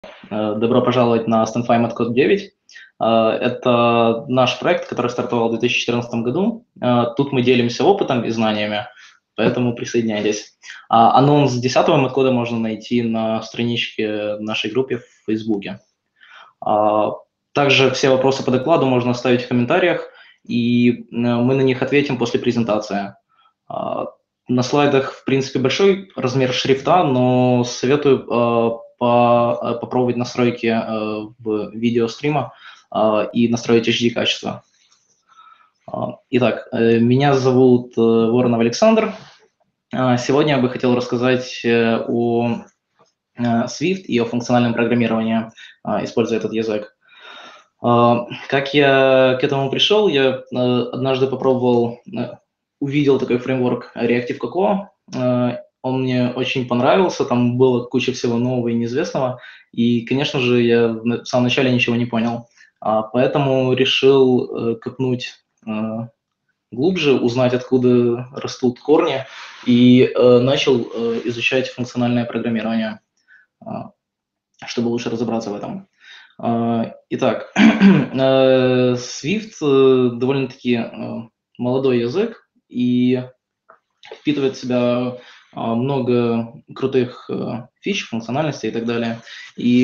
Добро пожаловать на StanFi MatCode 9. Это наш проект, который стартовал в 2014 году. Тут мы делимся опытом и знаниями, поэтому присоединяйтесь. Анонс 10-го MatCode можно найти на страничке нашей группы в Фейсбуке. Также все вопросы по докладу можно оставить в комментариях, и мы на них ответим после презентации. На слайдах, в принципе, большой размер шрифта, но советую попробовать настройки в видео стрима и настроить HD-качество. Итак, меня зовут Воронов Александр. Сегодня я бы хотел рассказать о Swift и о функциональном программировании, используя этот язык. Как я к этому пришел? Я однажды увидел такой фреймворк Reactive Cocoa. Он мне очень понравился, там было куча всего нового и неизвестного, и, конечно же, я в самом начале ничего не понял. Поэтому решил копнуть глубже, узнать, откуда растут корни, и начал изучать функциональное программирование, чтобы лучше разобраться в этом. Итак, Swift довольно-таки молодой язык и впитывает в себя много крутых фич, функциональностей и так далее. И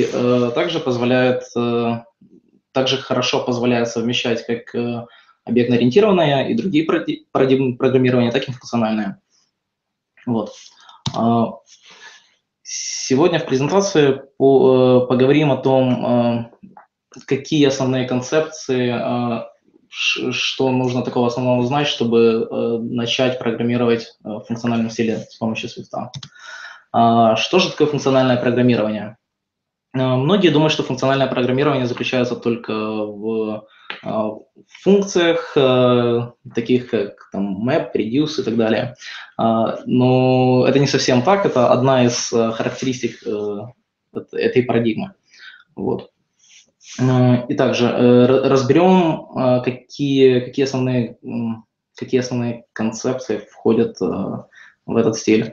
также хорошо позволяет совмещать как объектно-ориентированное и другие парадигмы программирования, так и функциональное. Вот. Сегодня в презентации поговорим о том, какие основные концепции, что нужно такого основного знать, чтобы начать программировать в функциональном стиле с помощью Swift. Что же такое функциональное программирование? Многие думают, что функциональное программирование заключается только в функциях, таких как там, map, reduce и так далее. Но это не совсем так, это одна из характеристик этой парадигмы. Вот. И также разберем, какие основные концепции входят в этот стиль.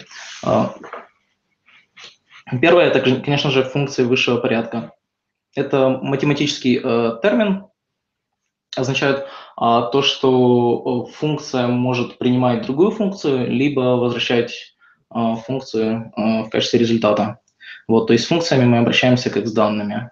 Первое, это, конечно же, функции высшего порядка. Это математический термин, означает то, что функция может принимать другую функцию, либо возвращать функцию в качестве результата. Вот, то есть с функциями мы обращаемся как с данными.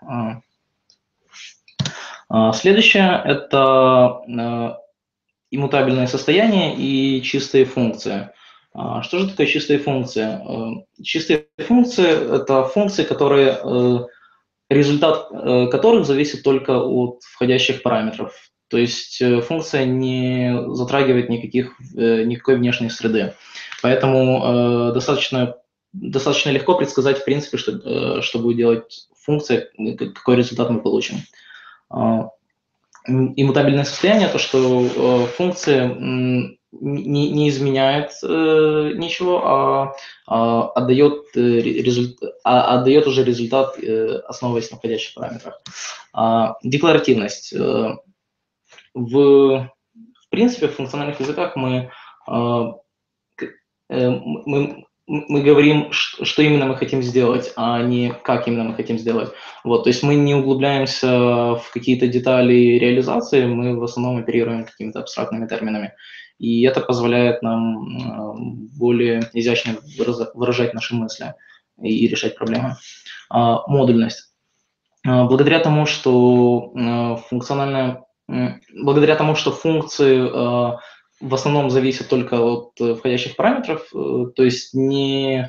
Следующее – это иммутабельное состояние и чистые функции. Что же такое чистые функции? Чистые функции – это функции, результат которых зависит только от входящих параметров. То есть функция не затрагивает никакой внешней среды. Поэтому достаточно легко предсказать, в принципе, что будет делать функция, какой результат мы получим. Иммутабельное состояние – то, что функция не изменяет ничего, а отдает уже результат, основываясь на входящих параметрах. Декларативность. В принципе, в функциональных языках мы говорим, что именно мы хотим сделать, а не как именно мы хотим сделать. Вот, то есть мы не углубляемся в какие-то детали реализации, мы в основном оперируем какими-то абстрактными терминами. И это позволяет нам более изящно выражать наши мысли и решать проблемы. Модульность. Благодаря тому, что функции в основном зависят только от входящих параметров, то есть не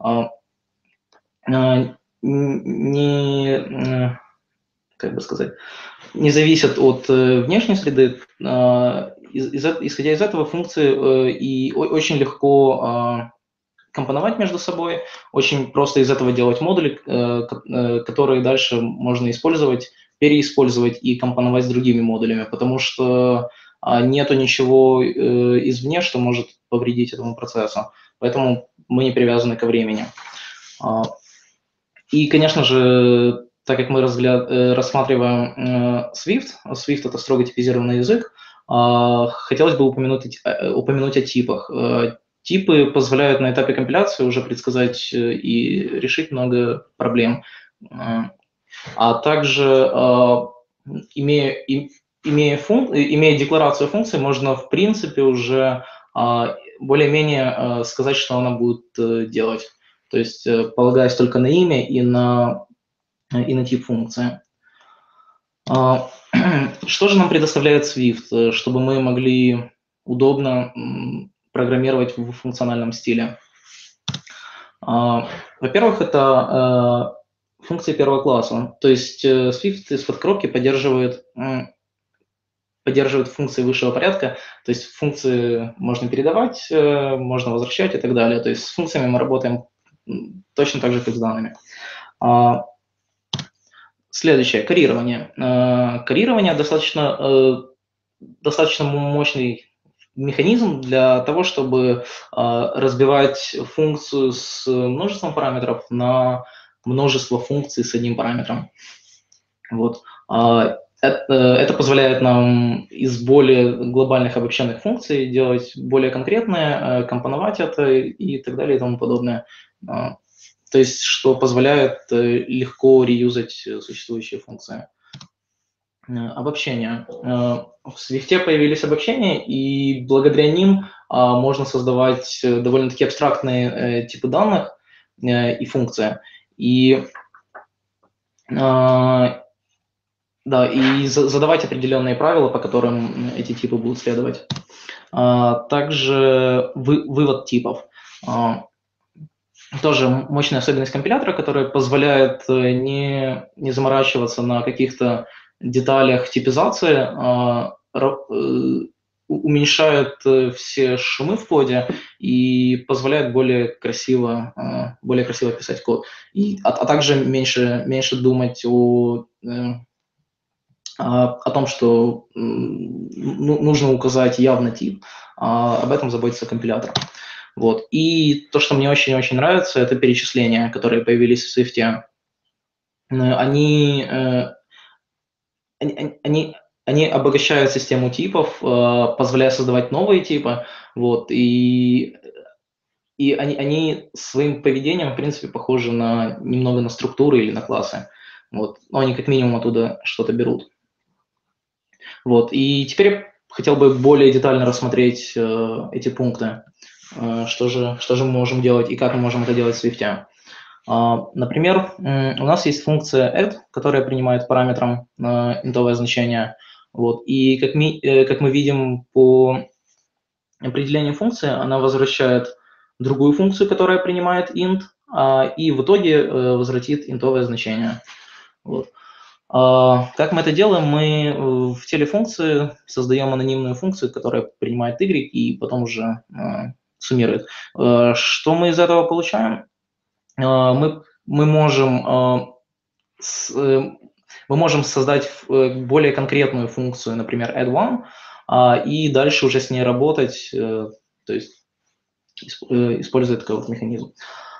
зависят от внешней среды. Исходя из этого, функции и очень легко компоновать между собой, очень просто из этого делать модули, которые дальше можно использовать, переиспользовать и компоновать с другими модулями, потому что нету ничего извне, что может повредить этому процессу. Поэтому мы не привязаны ко времени. И, конечно же, так как мы рассматриваем Swift – это строго типизированный язык, хотелось бы упомянуть о типах. Типы позволяют на этапе компиляции уже предсказать и решить много проблем. А также, имея декларацию функции, можно, в принципе, уже более-менее сказать, что она будет делать. То есть, полагаясь только на имя и на тип функции. Что же нам предоставляет Swift, чтобы мы могли удобно программировать в функциональном стиле? Во-первых, это функции первого класса. То есть Swift из-под коробки поддерживает функции высшего порядка. То есть функции можно передавать, можно возвращать и так далее. То есть с функциями мы работаем точно так же, как с данными. Следующее, карирование. Карирование достаточно мощный механизм для того, чтобы разбивать функцию с множеством параметров на множество функций с одним параметром. Вот. Это позволяет нам из более глобальных обобщенных функций делать более конкретные, компоновать это и так далее и тому подобное. То есть, что позволяет легко реюзать существующие функции. Обобщения. В Swift появились обобщения, и благодаря ним можно создавать довольно-таки абстрактные типы данных и функции. И задавать определенные правила, по которым эти типы будут следовать. Также вывод типов. Тоже мощная особенность компилятора, которая позволяет не заморачиваться на каких-то деталях типизации, уменьшает все шумы в коде и позволяет более красиво писать код. А также меньше думать о том, что нужно указать явно тип. Об этом заботится компилятор. Вот. И то, что мне очень-очень нравится, это перечисления, которые появились в Swift. Они обогащают систему типов, позволяя создавать новые типы. Вот. И они своим поведением, в принципе, похожи немного на структуры или на классы. Вот. Но они как минимум оттуда что-то берут. Вот. И теперь я хотел бы более детально рассмотреть эти пункты. Что же мы можем делать и как мы можем это делать в Swift. Например, у нас есть функция add, которая принимает параметром интовое значение. Вот. И как мы видим по определению функции, она возвращает другую функцию, которая принимает int, и в итоге возвратит интовое значение. Вот. Как мы это делаем? Мы в теле функции создаем анонимную функцию, которая принимает y и потом уже суммирует. Что мы из этого получаем? Мы можем создать более конкретную функцию, например, add1, и дальше уже с ней работать, то есть используя такой вот механизм.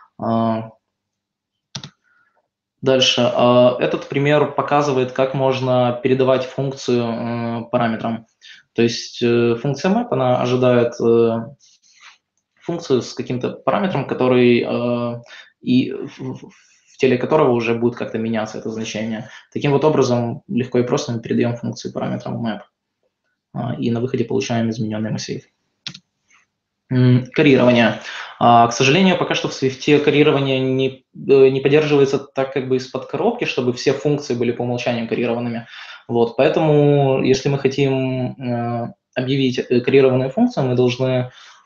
Дальше. Этот пример показывает, как можно передавать функцию параметрам. То есть функция map, она ожидает функцию с каким-то параметром, который и в теле которого уже будет как-то меняться это значение. Таким вот образом легко и просто мы передаем функцию параметрам map. И на выходе получаем измененный массив. Карирование. К сожалению, пока что в Swift карирование не поддерживается так как бы из-под коробки, чтобы все функции были по умолчанию карированными. Вот, поэтому, если мы хотим объявить карированную функцию, мы должны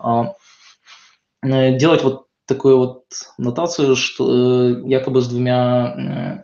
делать вот такую вот нотацию, что якобы с двумя...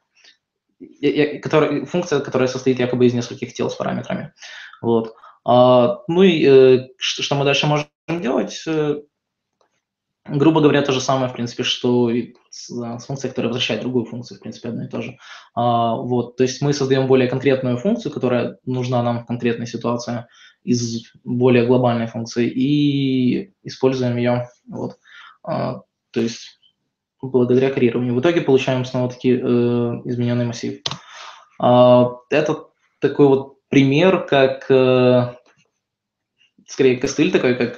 функция, которая состоит якобы из нескольких тел с параметрами. Вот. Ну и что мы дальше можем делать? Грубо говоря, то же самое, в принципе, что и с функцией, которая возвращает другую функцию, в принципе, одно и то же. Вот, то есть мы создаем более конкретную функцию, которая нужна нам в конкретной ситуации из более глобальной функции, и используем ее, вот, то есть благодаря карированию. В итоге получаем снова-таки измененный массив. Это такой вот пример, как, скорее, костыль такой, как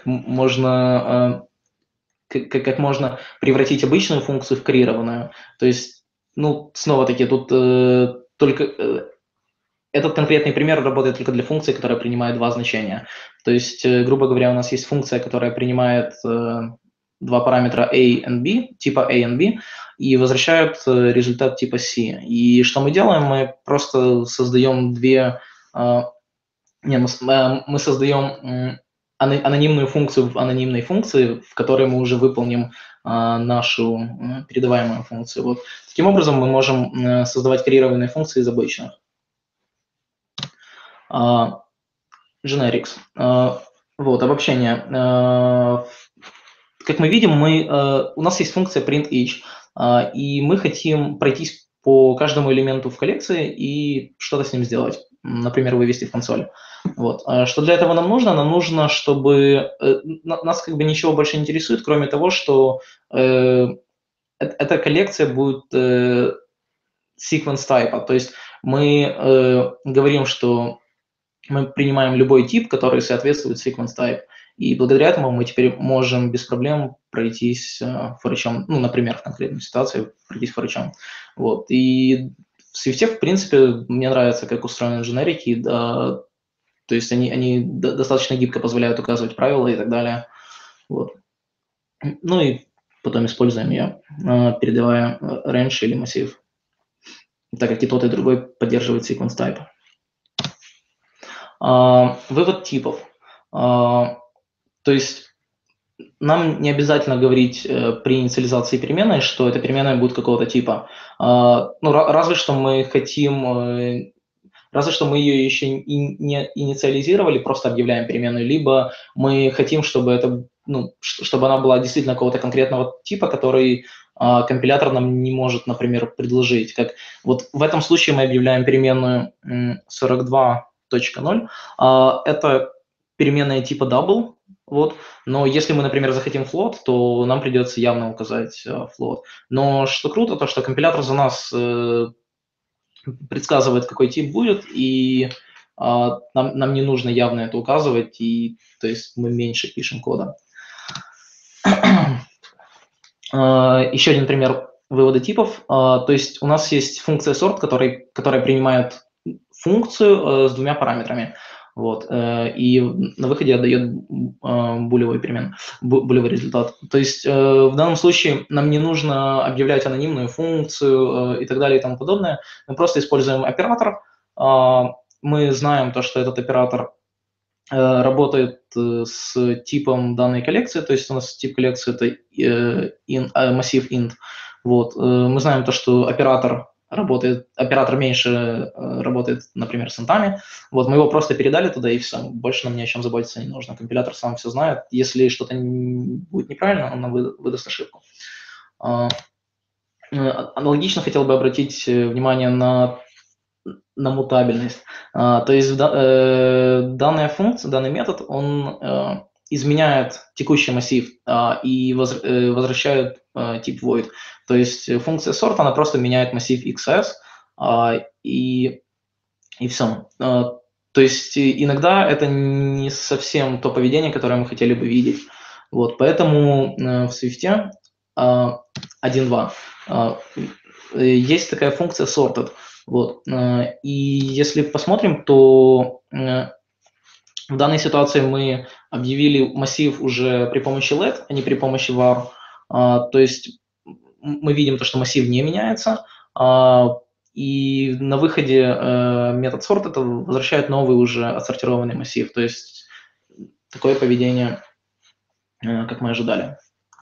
можно превратить обычную функцию в карированную. То есть Ну, снова-таки, тут только этот конкретный пример работает только для функции, которая принимает два значения. То есть, грубо говоря, у нас есть функция, которая принимает два параметра a и b, типа a и b, и возвращает результат типа c. И что мы делаем? Мы просто создаем мы создаем анонимную функцию в анонимной функции, в которой мы уже выполним нашу передаваемую функцию. Вот. Таким образом, мы можем создавать карьированные функции из обычных. Generics. Вот, обобщение. Как мы видим, у нас есть функция printEach, и мы хотим пройтись по каждому элементу в коллекции и что-то с ним сделать. Например, вывести в консоль. Вот. Что для этого нам нужно? Нам нужно, чтобы... Нас как бы ничего больше не интересует, кроме того, что эта коллекция будет sequence type. То есть мы говорим, что мы принимаем любой тип, который соответствует sequence type. И благодаря этому мы теперь можем без проблем пройтись форичом, ну, например, в конкретной ситуации пройтись форичом. Вот. И в Swift, в принципе, мне нравится, как устроены дженерики, да, то есть они достаточно гибко позволяют указывать правила и так далее. Вот. Ну и потом используем ее, передавая range или массив, так как и тот, и другой поддерживает sequence type. Вывод типов. То есть нам не обязательно говорить при инициализации переменной, что эта переменная будет какого-то типа. Ну, разве что мы хотим, разве что мы ее еще не инициализировали, просто объявляем переменную, либо мы хотим, чтобы это, ну, чтобы она была действительно какого-то конкретного типа, который компилятор нам не может, например, предложить. Как вот в этом случае мы объявляем переменную 42.0. Это переменная типа double, вот. Но если мы, например, захотим float, то нам придется явно указать float. Но что круто, то что компилятор за нас предсказывает, какой тип будет, и нам не нужно явно это указывать, и то есть мы меньше пишем кода. Еще один пример вывода типов. То есть у нас есть функция sort, которая принимает функцию с двумя параметрами. Вот, и на выходе отдает булевую перемену, булевый результат. То есть в данном случае нам не нужно объявлять анонимную функцию и так далее и тому подобное. Мы просто используем оператор. Мы знаем то, что этот оператор работает с типом данной коллекции, то есть у нас тип коллекции это массив int. Вот. Мы знаем то, что оператор меньше работает, например, с интами. Вот, мы его просто передали туда, и все. Больше нам ни о чем заботиться не нужно. Компилятор сам все знает. Если что-то будет неправильно, он нам выдаст ошибку. Аналогично хотел бы обратить внимание на мутабельность. То есть данная функция, данный метод, он изменяет текущий массив и возвращает тип void. То есть функция sort, она просто меняет массив XS и все. То есть иногда это не совсем то поведение, которое мы хотели бы видеть. Вот, поэтому в Swift 1.2 есть такая функция sorted. Вот. И если посмотрим, то в данной ситуации мы объявили массив уже при помощи let, а не при помощи var. То есть мы видим то, что массив не меняется, и на выходе метод sort это возвращает новый уже отсортированный массив. То есть такое поведение, как мы ожидали.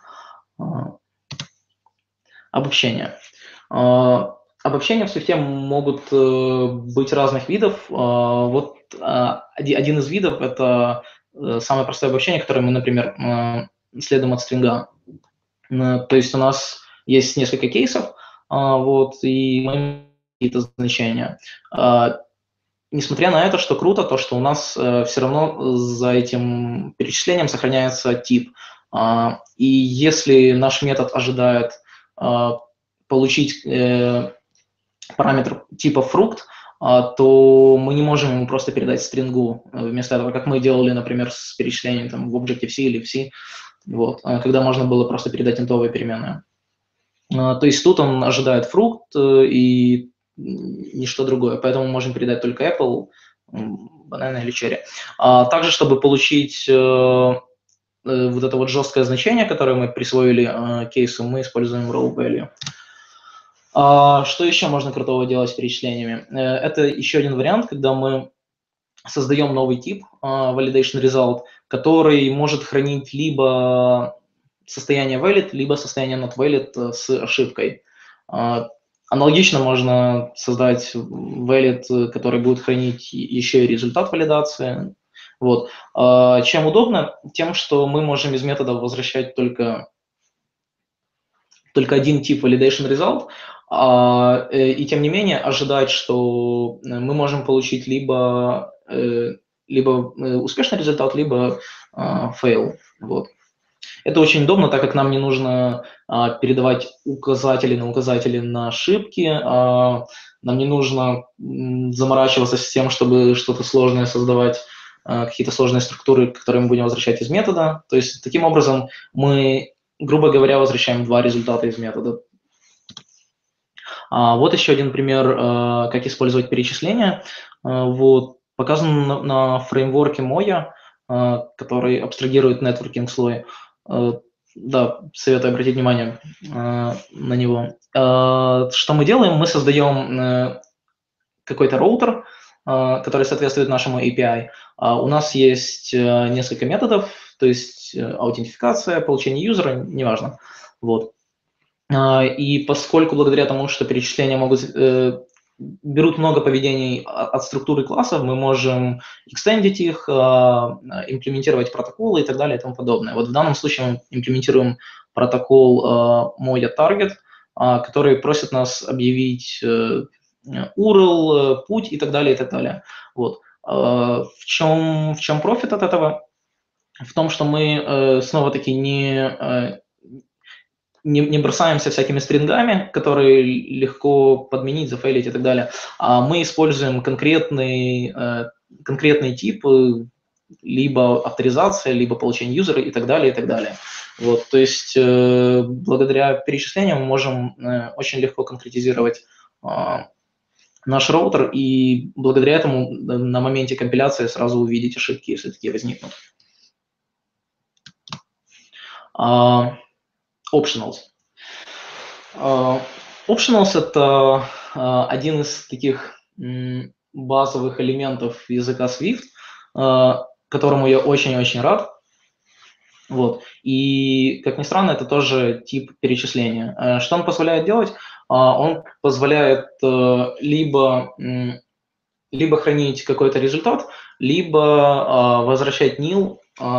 Обобщение. Обобщения в Swift могут быть разных видов. Вот один из видов – это самое простое обобщение, которое мы, например, следуем от стринга. То есть у нас есть несколько кейсов, вот, и мы какие-то значения. Несмотря на это, что круто, то, что у нас все равно за этим перечислением сохраняется тип. И если наш метод ожидает получить параметр типа фрукт, то мы не можем ему просто передать стрингу вместо этого, как мы делали, например, с перечислением там, в Objective-C или в C, вот, когда можно было просто передать интовые переменные. То есть тут он ожидает фрукт и ничто другое, поэтому мы можем передать только apple, банана или cherry. Также, чтобы получить вот это вот жесткое значение, которое мы присвоили кейсу, мы используем row value. Что еще можно крутого делать с перечислениями? Это еще один вариант, когда мы создаем новый тип validation result, который может хранить либо состояние valid, либо состояние not valid с ошибкой. Аналогично можно создать valid, который будет хранить еще и результат валидации. Вот. Чем удобно? Тем, что мы можем из метода возвращать только один тип validation result, и тем не менее ожидать, что мы можем получить либо успешный результат, либо fail. Вот. Это очень удобно, так как нам не нужно передавать указатели на ошибки, нам не нужно заморачиваться с тем, чтобы что-то сложное создавать, какие-то сложные структуры, которые мы будем возвращать из метода. То есть таким образом мы, грубо говоря, возвращаем два результата из метода. Вот еще один пример, как использовать перечисления. Вот, показан на фреймворке Moya, который абстрагирует нетворкинг слой. Да, советую обратить внимание на него. Что мы делаем? Мы создаем какой-то роутер, который соответствует нашему API. У нас есть несколько методов, то есть аутентификация, получение юзера, неважно. Вот. И поскольку благодаря тому, что перечисления берут много поведений от структуры классов, мы можем экстендить их, имплементировать протоколы и так далее и тому подобное. Вот в данном случае мы имплементируем протокол Moya Target, который просит нас объявить URL, путь и так далее, и так далее. Вот. В чем профит от этого? В том, что мы снова-таки не бросаемся всякими стрингами, которые легко подменить, зафейлить и так далее, а мы используем конкретные типы, либо авторизация, либо получение юзера и так далее, и так далее. Вот, то есть благодаря перечислениям мы можем очень легко конкретизировать наш роутер, и благодаря этому на моменте компиляции сразу увидеть ошибки, если такие возникнут. Optionals. Optionals – это один из таких базовых элементов языка Swift, которому я очень-очень рад. Вот. И, как ни странно, это тоже тип перечисления. Что он позволяет делать? Он позволяет либо хранить какой-то результат, либо возвращать nil,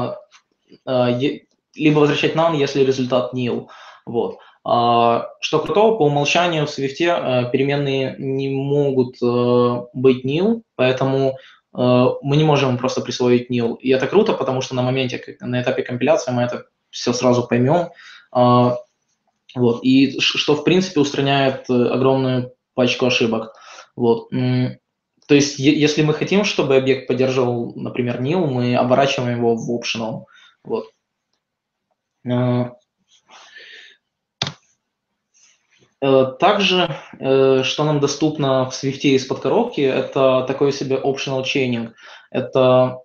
либо возвращать none, если результат nil. Вот. Что крутого, по умолчанию в Swift переменные не могут быть nil, поэтому мы не можем просто присвоить nil. И это круто, потому что на этапе компиляции мы это все сразу поймем. Вот. И что, в принципе, устраняет огромную пачку ошибок. Вот. То есть, если мы хотим, чтобы объект поддерживал, например, nil, мы оборачиваем его в optional. Вот. Также, что нам доступно в Swift из-под коробки, это такой себе optional chaining. Это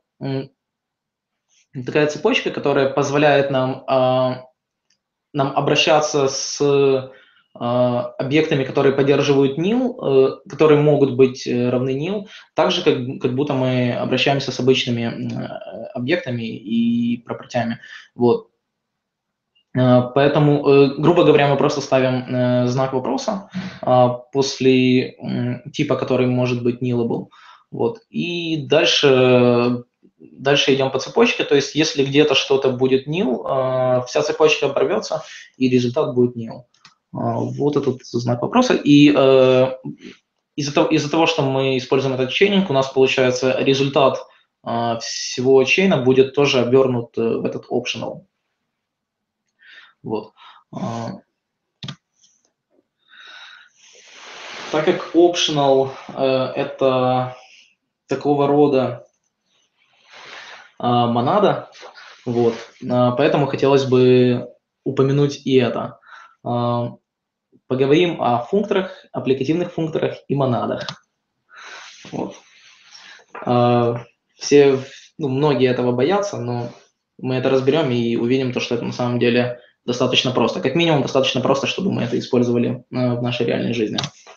такая цепочка, которая позволяет нам обращаться с объектами, которые поддерживают nil, которые могут быть равны nil, так же, как будто мы обращаемся с обычными объектами и пропертями. Вот. Поэтому, грубо говоря, мы просто ставим знак вопроса после типа, который может быть nillable. Вот. И дальше идем по цепочке, то есть если где-то что-то будет nil, вся цепочка оборвется, и результат будет nil. Вот этот знак вопроса. И из-за того, что мы используем этот чейнинг, у нас получается результат всего чейна будет тоже обернут в этот optional. Вот. Так как optional это такого рода монада, вот, поэтому хотелось бы упомянуть и это. поговорим о функторах, аппликативных функторах и монадах. Вот. Многие этого боятся, но мы это разберем и увидим, что это на самом деле достаточно просто. Как минимум, достаточно просто, чтобы мы это использовали в нашей реальной жизни.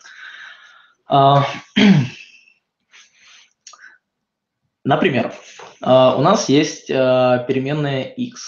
Например, у нас есть переменная x,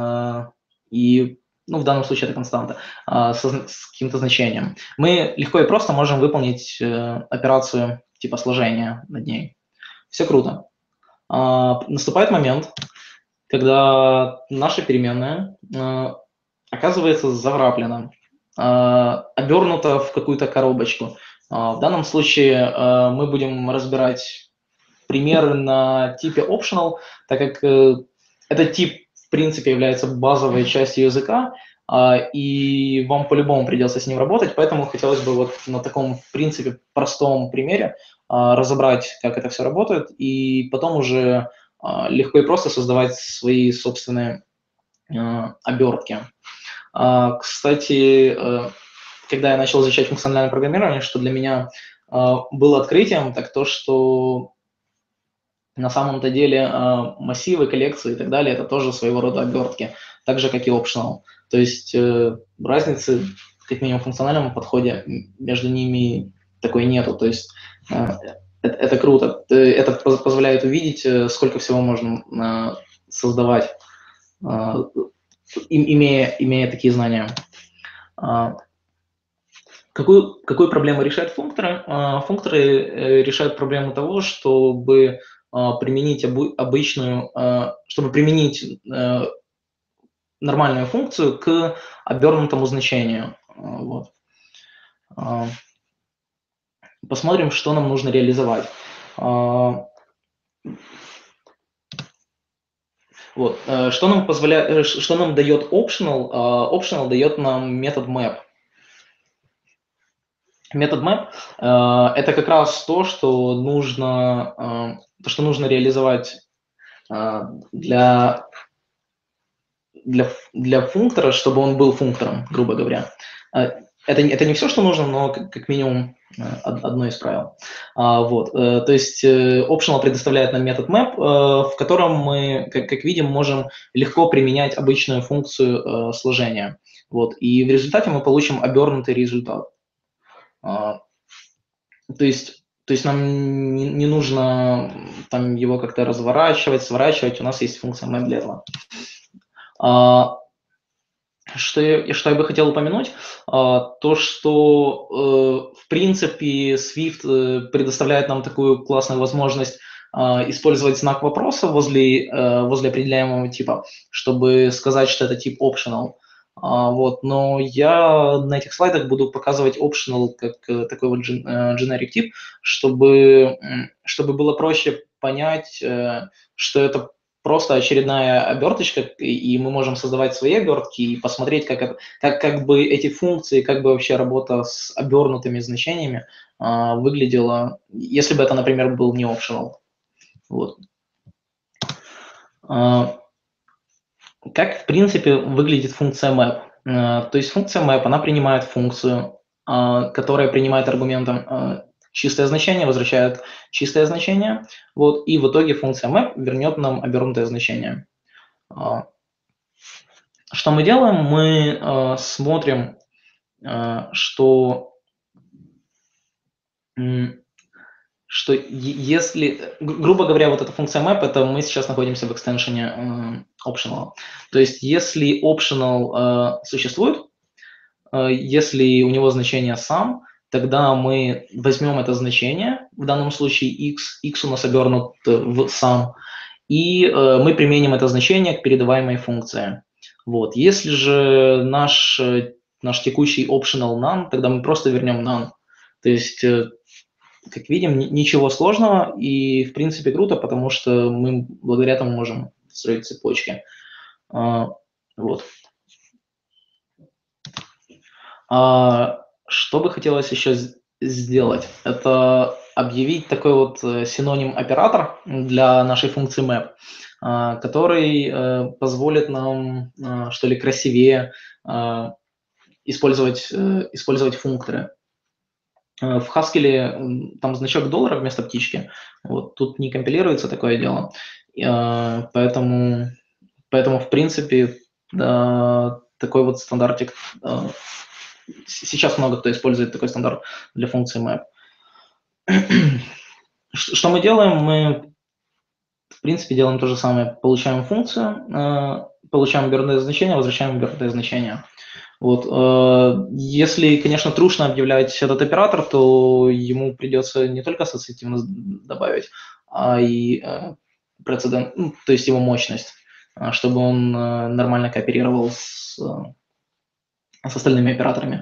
и в данном случае это константа, с каким-то значением. Мы легко и просто можем выполнить операцию типа сложения над ней. Все круто. Наступает момент, когда наша переменная оказывается завраплена, обернута в какую-то коробочку. В данном случае мы будем разбирать примеры на типе optional, так как этот тип, в принципе, является базовой частью языка, и вам по-любому придется с ним работать, поэтому хотелось бы вот на таком, в принципе, простом примере разобрать, как это все работает, и потом уже легко и просто создавать свои собственные обертки. Кстати, когда я начал изучать функциональное программирование, что для меня было открытием, так то, что на самом-то деле массивы, коллекции и так далее – это тоже своего рода обертки, так же, как и optional. То есть разницы, как минимум в функциональном подходе, между ними такой нету. То есть это круто. Это позволяет увидеть, сколько всего можно создавать, имея такие знания. Какую проблему решают функторы? Функторы решают проблему того, чтобы применить нормальную функцию к обернутому значению. Вот. Посмотрим, что нам нужно реализовать. Вот. Что нам дает optional? Optional дает нам метод map. Метод map это как раз то, что нужно реализовать для функтора, чтобы он был функтором, грубо говоря. Это не все, что нужно, но как минимум одно из правил. Вот. То есть optional предоставляет нам метод map, в котором мы, как видим, можем легко применять обычную функцию сложения. Вот. И в результате мы получим обернутый результат. То есть нам не нужно там его как-то разворачивать, сворачивать. У нас есть функция map для этого. Что я бы хотел упомянуть, то, что, в принципе, Swift предоставляет нам такую классную возможность использовать знак вопроса возле определяемого типа, чтобы сказать, что это тип optional. Вот. Но я на этих слайдах буду показывать optional как такой вот generic тип, чтобы было проще понять, что это просто очередная оберточка, и мы можем создавать свои обертки и посмотреть, как бы эти функции, как бы вообще работа с обернутыми значениями выглядела, если бы это, например, был не optional. Вот. Как, в принципе, выглядит функция map? То есть функция map, она принимает функцию, которая принимает аргументом чистое значение, возвращает чистое значение, вот, и в итоге функция map вернет нам обернутое значение. Что мы делаем? Мы смотрим, что если, грубо говоря, вот эта функция map, это мы сейчас находимся в экстеншене optional. То есть если optional существует, если у него значение sum, тогда мы возьмем это значение, в данном случае x у нас обернут в sum, и мы применим это значение к передаваемой функции. Вот. Если же наш текущий optional none, тогда мы просто вернем none. То есть, как видим, ничего сложного и, в принципе, круто, потому что мы благодаря этому можем строить цепочки. Вот. Что бы хотелось еще сделать? Это объявить такой вот синоним-оператор для нашей функции map, который позволит нам, что ли, красивее использовать функторы. В Haskell там значок доллара вместо птички. Вот тут не компилируется такое дело. Поэтому, в принципе, такой вот стандартик. Сейчас много кто использует такой стандарт для функции map. Что мы делаем? Мы, в принципе, делаем то же самое. Получаем функцию, получаем обернутое значение, возвращаем обернутое значение. Вот. Если, конечно, трушно объявлять этот оператор, то ему придется не только ассоциативно добавить, а и прецедент, то есть его мощность, чтобы он нормально кооперировал с остальными операторами.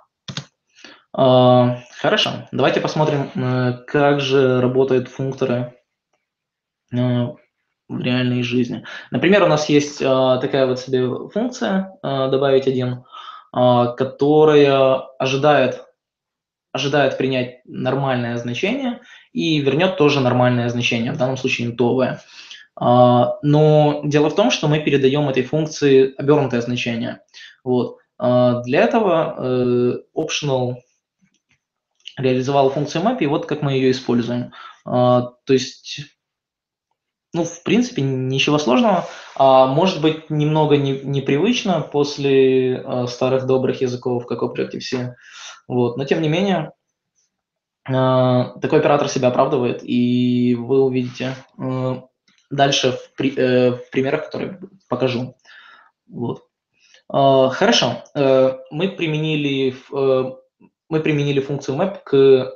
Хорошо, давайте посмотрим, как же работают функторы в реальной жизни. Например, у нас есть такая вот себе функция «добавить один», которая ожидает принять нормальное значение и вернет тоже нормальное значение, в данном случае интовое. Но дело в том, что мы передаем этой функции обернутое значение. Вот. Для этого optional реализовал функцию map, и вот как мы ее используем. То есть, в принципе, ничего сложного. Может быть, немного непривычно после старых добрых языков, как Objective-C. Вот. Но, тем не менее, такой оператор себя оправдывает, и вы увидите дальше в примерах, которые покажу. Вот. Хорошо. Мы применили функцию map к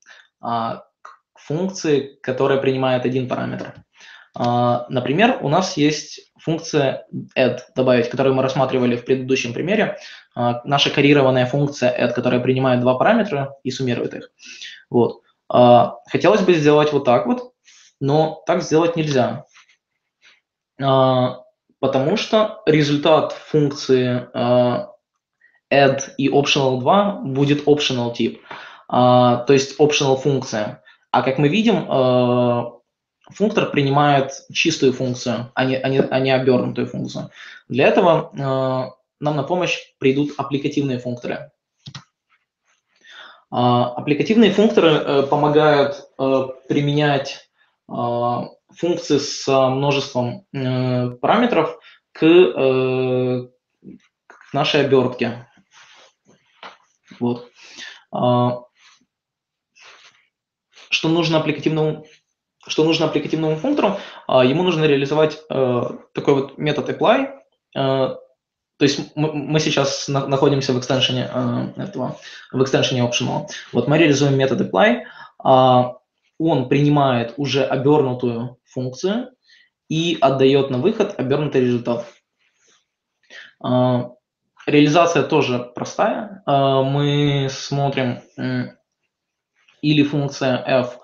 функции, которая принимает один параметр. Например, у нас есть функция add, добавить, которую мы рассматривали в предыдущем примере. Наша карированная функция add, которая принимает два параметра и суммирует их. Вот. Хотелось бы сделать вот так вот, но так сделать нельзя, потому что результат функции add и optional2 будет optional тип, то есть optional функция. А как мы видим, функтор принимает чистую функцию, а не обернутую функцию. Для этого нам на помощь придут аппликативные функторы. Аппликативные функторы помогают применять функции с множеством параметров к нашей обертке. Вот. Что нужно аппликативному функтору? Ему нужно реализовать такой вот метод apply. То есть мы сейчас находимся в экстеншене optional. Вот мы реализуем метод apply. Он принимает уже обернутую функцию и отдает на выход обернутый результат. Реализация тоже простая. Мы смотрим, или функция f,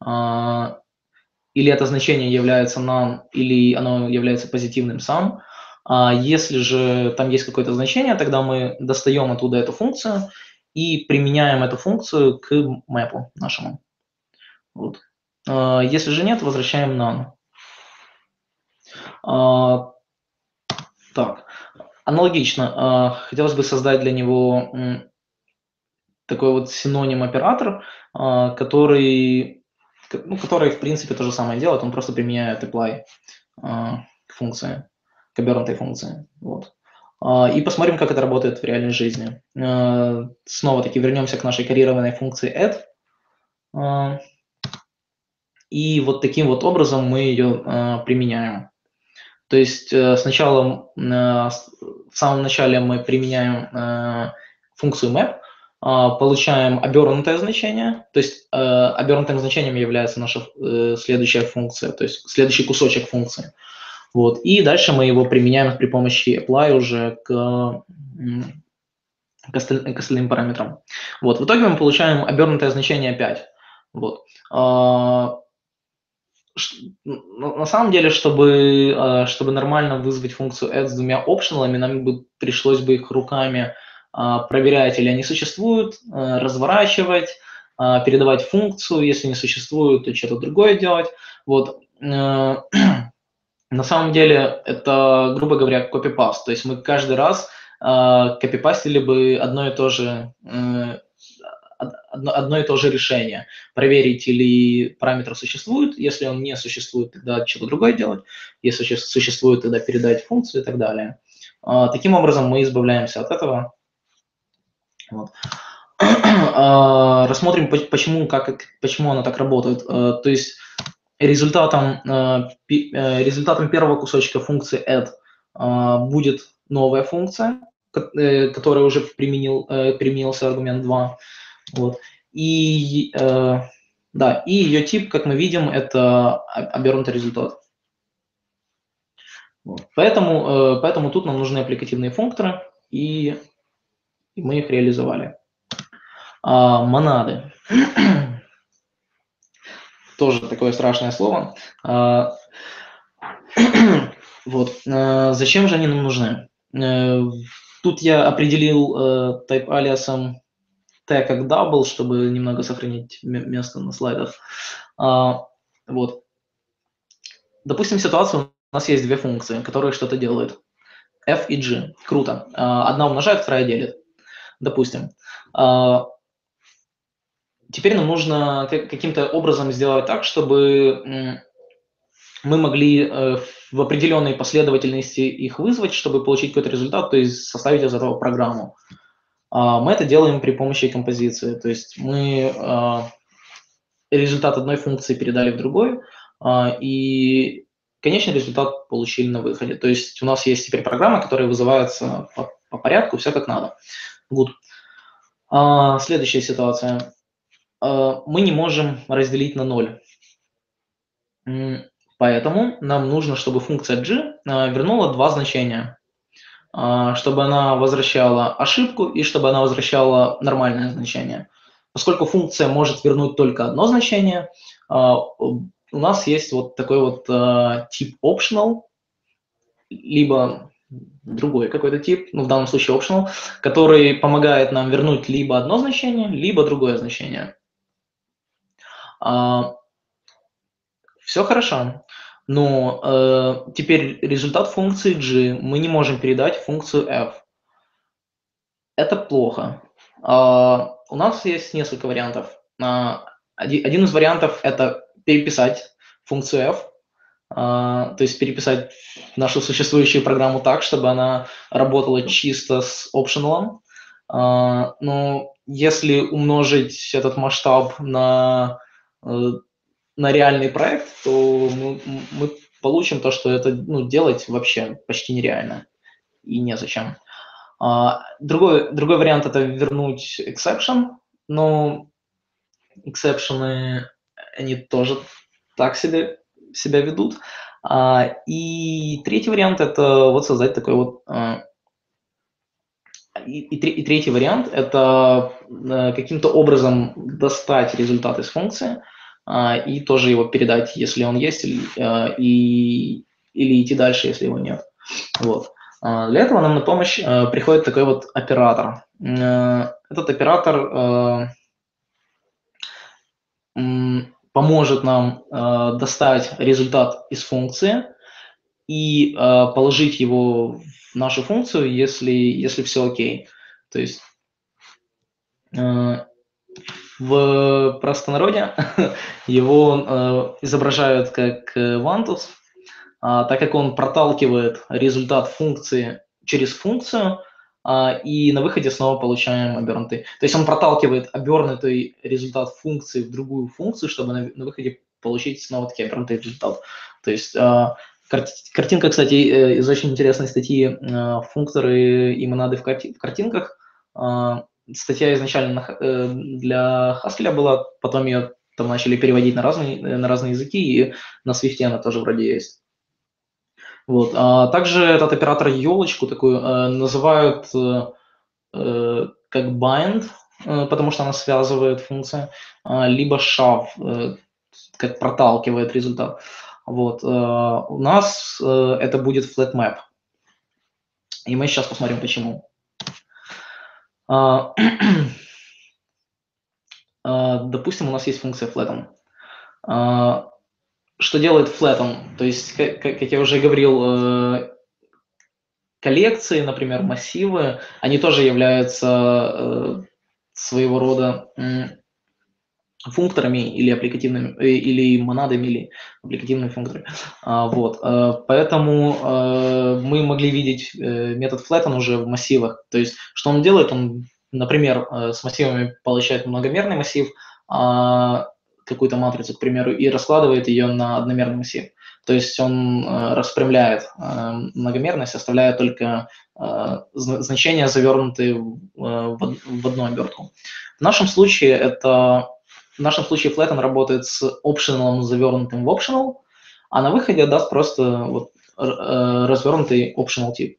или это значение является none, или оно является позитивным сам. Если же там есть какое-то значение, тогда мы достаем оттуда эту функцию и применяем эту функцию к мэпу нашему. Вот. Если же нет, возвращаем none. Так, аналогично. Хотелось бы создать для него такой вот синоним-оператор, который, в принципе, то же самое делает, он просто применяет apply к функции, к обернутой функции. Вот. И посмотрим, как это работает в реальной жизни. Снова-таки вернемся к нашей карированной функции add. И вот таким вот образом мы ее применяем. То есть сначала, в самом начале мы применяем функцию map, получаем обернутое значение, то есть обернутым значением является наша следующая функция, то есть следующий кусочек функции. Вот. И дальше мы его применяем при помощи apply уже к остальным параметрам. Вот. В итоге мы получаем обернутое значение 5. Вот. На самом деле, чтобы нормально вызвать функцию add с двумя опшналами, нам бы пришлось бы их руками проверять, или они существуют, разворачивать, передавать функцию, если не существует, то что-то другое делать. Вот. На самом деле это, грубо говоря, copy-paste, то есть мы каждый раз копипастили бы одно и то же решение. Проверить, или параметр существует. Если он не существует, тогда что-то другое делать. Если существует, тогда передать функцию и так далее. Таким образом, мы избавляемся от этого. Вот. Рассмотрим, почему оно так работает. То есть результатом первого кусочка функции add будет новая функция, которая уже применился аргумент 2. Вот. И ее тип, как мы видим, это обернутый результат. Вот. Поэтому тут нам нужны аппликативные функторы, и мы их реализовали. Монады. Тоже такое страшное слово. Вот. Зачем же они нам нужны? Тут я определил type алиасом t как double, чтобы немного сохранить место на слайдах. Вот. Допустим, ситуация, у нас есть две функции, которые что-то делают. f и g. Круто. Одна умножает, вторая делит. Допустим. Теперь нам нужно каким-то образом сделать так, чтобы мы могли в определенной последовательности их вызвать, чтобы получить какой-то результат, то есть составить из этого программу. Мы это делаем при помощи композиции. То есть мы результат одной функции передали в другой, и конечный результат получили на выходе. То есть у нас есть теперь программа, которая вызывается по порядку, все как надо. Good. Следующая ситуация. Мы не можем разделить на 0. Поэтому нам нужно, чтобы функция g вернула два значения. Чтобы она возвращала ошибку и чтобы она возвращала нормальное значение. Поскольку функция может вернуть только одно значение, у нас есть вот такой вот тип optional, либо другой какой-то тип, в данном случае optional, который помогает нам вернуть либо одно значение, либо другое значение. Все хорошо, но теперь результат функции g мы не можем передать в функцию f. Это плохо. У нас есть несколько вариантов. Один из вариантов – это переписать функцию f, то есть переписать нашу существующую программу так, чтобы она работала чисто с optional. Но если умножить этот масштаб на реальный проект, то мы получим то, что это делать вообще почти нереально и незачем. Другой вариант – это вернуть exception, но эксепшены, они тоже так себя ведут. И третий вариант – это вот создать такой вот… И третий вариант – это каким-то образом достать результат из функции и тоже его передать, если он есть, или идти дальше, если его нет. Вот. Для этого нам на помощь приходит такой вот оператор. Этот оператор поможет нам достать результат из функции и положить его в нашу функцию, если все окей. То есть в простонародье его изображают как вантус, так как он проталкивает результат функции через функцию, и на выходе снова получаем обернутый. То есть он проталкивает обернутый результат функции в другую функцию, чтобы на выходе получить снова-таки обернутый результат. То есть картинка, кстати, из очень интересной статьи «Функторы и монады в картинках». Статья изначально для Haskell была, потом ее там начали переводить на разные языки, и на Swift она тоже вроде есть. Вот. Также этот оператор елочку такую называют как bind, потому что она связывает функции, либо shove, как проталкивает результат. Вот. У нас это будет flat map. И мы сейчас посмотрим, почему. Допустим, у нас есть функция flatten. Что делает flatten? То есть, как я уже говорил, коллекции, например, массивы, они тоже являются своего рода функторами или аппликативными, или монадами, или аппликативными функторами. Вот. Поэтому мы могли видеть метод flatten уже в массивах. То есть, что он делает? Он, например, с массивами получает многомерный массив, какую-то матрицу, к примеру, и раскладывает ее на одномерный массив. То есть он распрямляет многомерность, оставляя только значения, завернутые в одну обертку. В нашем случае flatten работает с optional, завернутым в optional, а на выходе даст просто вот, развернутый optional тип.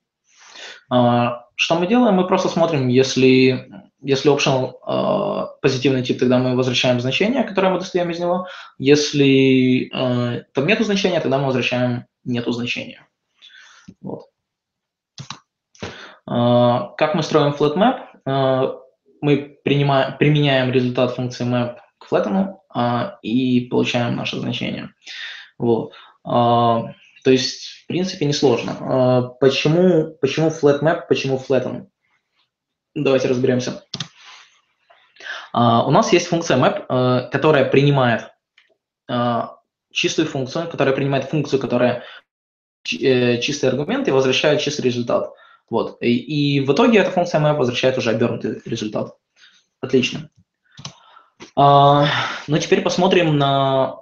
Что мы делаем? Мы просто смотрим, если optional позитивный тип, тогда мы возвращаем значение, которое мы достаем из него. Если там нету значения, тогда мы возвращаем нету значения. Вот. Как мы строим flat map? Мы применяем результат функции map к flatten и получаем наше значение. Вот. То есть, в принципе, несложно. Почему flat map, почему flatten? Давайте разберемся. У нас есть функция map, которая принимает чистую функцию, которая чистый аргумент и возвращает чистый результат. Вот. И в итоге эта функция map возвращает уже обернутый результат. Отлично. Ну, теперь посмотрим на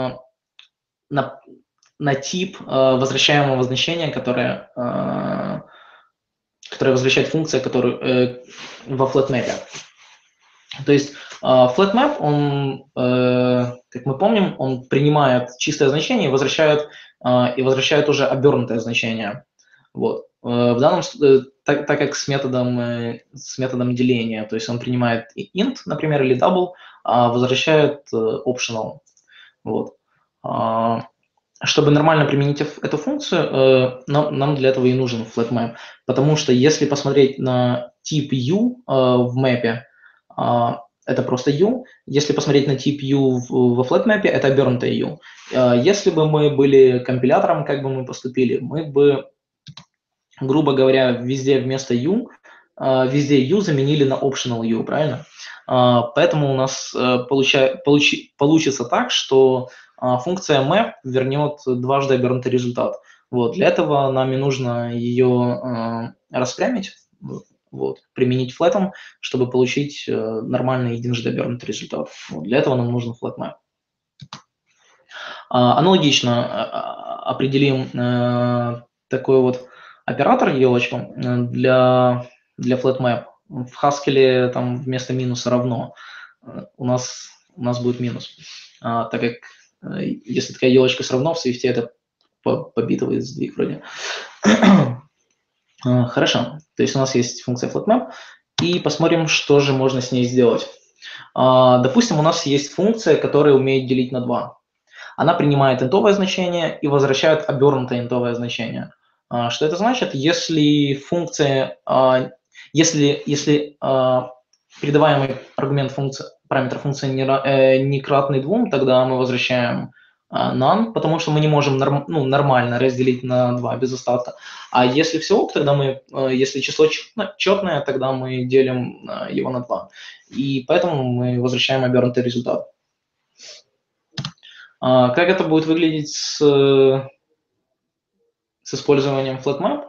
тип возвращаемого значения, которое возвращает функция, которую во flatmap. То есть flatmap, он, как мы помним, он принимает чистое значение и возвращает уже обернутое значение. Вот. В данном случае, так как с методом деления, то есть он принимает int, например, или double, а возвращает optional. Вот. Чтобы нормально применить эту функцию, нам для этого и нужен flatmap, потому что если посмотреть на тип u в мэпе, это просто u. Если посмотреть на тип u во flatmap, это обернутое u. Если бы мы были компилятором, как бы мы поступили? Мы бы, грубо говоря, везде вместо u, везде u заменили на optional u, правильно? Поэтому у нас получится так, что функция map вернет дважды обернутый результат. Вот. Для этого нам и нужно ее распрямить, вот, применить flatten, чтобы получить нормальный единожды обернутый результат. Вот. Для этого нам нужен flat map. Аналогично определим такой вот оператор, елочку, для flat map. В Haskell там вместо минуса равно у нас будет минус, так как если такая елочка все равно, в Swift это побитовый сдвиг вроде. Хорошо, то есть у нас есть функция flatmap, и посмотрим, что же можно с ней сделать. Допустим, у нас есть функция, которая умеет делить на 2. Она принимает интовое значение и возвращает обернутое интовое значение. Что это значит? Если функция, если передаваемый аргумент функции, параметр функции не кратный 2, тогда мы возвращаем none, потому что мы не можем нормально разделить на 2 без остатка. А если все ок, тогда если число четное, тогда мы делим его на 2. И поэтому мы возвращаем обернутый результат. Как это будет выглядеть с использованием flatmap?